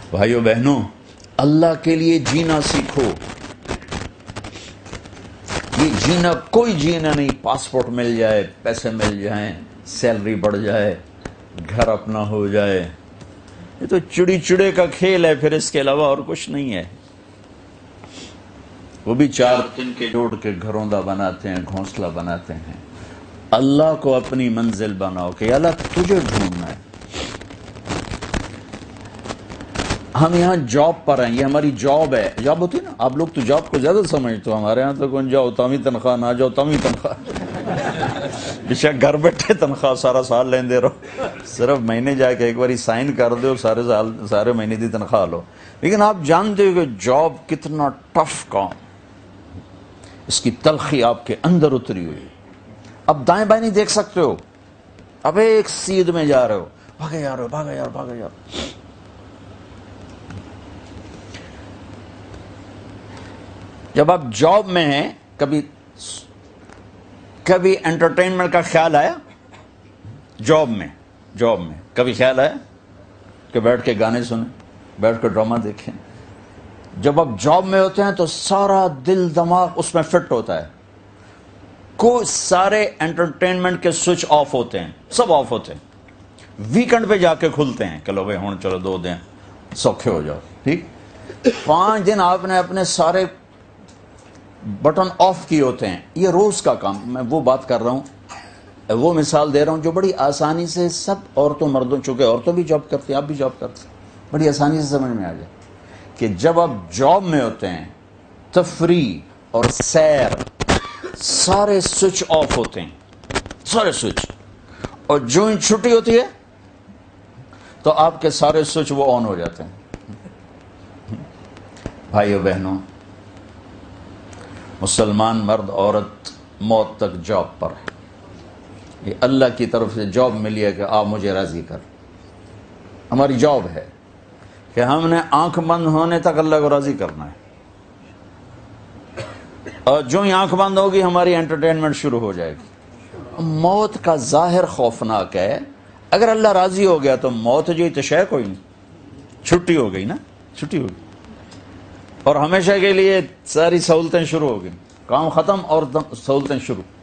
بھائیو بہنوں، اللہ کے لیے جینا سیکھو۔ یہ جینا کوئی جینا نہیں، پاسپورٹ مل جائے، پیسے مل جائیں، سیلری بڑھ جائے، گھر اپنا ہو جائے، یہ تو چڑی چڑے کا کھیل ہے، پھر اس کے علاوہ اور کچھ نہیں ہے۔ وہ بھی چار دن کے جوڑ کے گھروں دا بناتے ہیں، گھونسلہ بناتے ہیں۔ اللہ کو اپنی منزل بناؤ کہ اللہ تجھے ڈھونڈنا ہے۔ ہم یہاں جاب پر ہیں، یہ ہماری جاب ہے۔ جاب ہوتی ہے نا، آپ لوگ تو جاب کو زیادہ سمجھتے ہو، ہمارے یہاں تو کون جاؤ تامی تنخواہ، نہ جاؤ تامی تنخواہ، بے شک گھر بیٹھے تنخواہ سارا سال لیندے رہو، صرف مہینے جا کے ایک باری سائن کر دو، سارے مہینے دی تنخواہ لو۔ لیکن آپ جانتے ہو کہ جاب کتنا ٹف کام، اس کی تلخی آپ کے اندر اتری ہوئی۔ اب دائیں بائیں نہیں دیکھ سکتے ہو، اب ایک سیدھ میں جا رہے ہو، بھاگے جا رہے ہو، بھاگے یار، بھاگے یار۔ جب آپ جاب میں ہیں، کبھی انٹرٹینمنٹ کا خیال آیا؟ جاب میں کبھی خیال آیا کہ بیٹھ کے گانے سنیں، بیٹھ کے ڈرامہ دیکھیں؟ جب آپ جاب میں ہوتے ہیں تو سارا دل دماغ اس میں فٹ ہوتا ہے، کوئی سارے انٹرٹینمنٹ کے سوئچ آف ہوتے ہیں، سب آف ہوتے ہیں۔ ویکنڈ پہ جا کے کھلتے ہیں کہ لو بھائی ہوں چلو 2 دن سوکھے ہو جاؤ، ٹھیک۔ 5 دن آپ نے اپنے سارے بٹن آف کیے ہوتے ہیں۔ یہ روز کا کام، میں وہ بات کر رہا ہوں، وہ مثال دے رہا ہوں جو بڑی آسانی سے سب عورتوں مردوں، چونکہ عورتوں بھی جاب کرتی ہیں، آپ بھی جاب کرتے ہیں، بڑی آسانی سے سمجھ میں آ جائے کہ جب آپ جاب میں ہوتے ہیں، تفریح اور سیر سارے سوئچ آف ہوتے ہیں، سارے سوئچ، اور جو ہی چھٹی ہوتی ہے تو آپ کے سارے سوئچ وہ آن ہو جاتے ہیں۔ بھائیو بہنوں، مسلمان مرد عورت موت تک جاب پر ہے۔ یہ اللہ کی طرف سے جاب ملی ہے کہ آپ مجھے راضی کر، ہماری جاب ہے کہ ہم نے آنکھ بند ہونے تک اللہ کو راضی کرنا ہے، اور جو ہی آنکھ بند ہوگی ہماری انٹرٹینمنٹ شروع ہو جائے گی۔ موت کا ظاہر خوفناک ہے، اگر اللہ راضی ہو گیا تو موت جو تو شے کوئی نہیں، چھٹی ہو گئی نا، چھٹی ہو گئی، اور ہمیشہ کے لیے ساری سہولتیں شروع ہو گئی، کام ختم اور سہولتیں شروع۔